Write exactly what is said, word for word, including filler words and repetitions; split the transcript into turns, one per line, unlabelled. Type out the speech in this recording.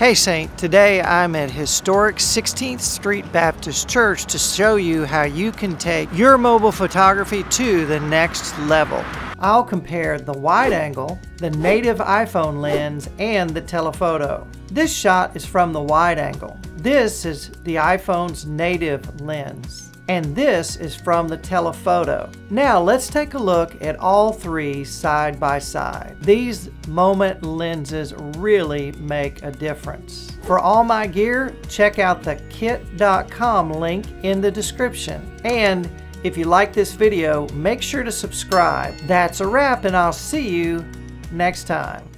Hey Saint, today I'm at historic sixteenth Street Baptist Church to show you how you can take your mobile photography to the next level. I'll compare the wide angle, the native iPhone lens, and the telephoto. This shot is from the wide angle. This is the iPhone's native lens. And this is from the telephoto. Now let's take a look at all three side by side. These moment lenses really make a difference. For all my gear, check out the kit dot com link in the description. And if you like this video, make sure to subscribe. That's a wrap, and I'll see you next time.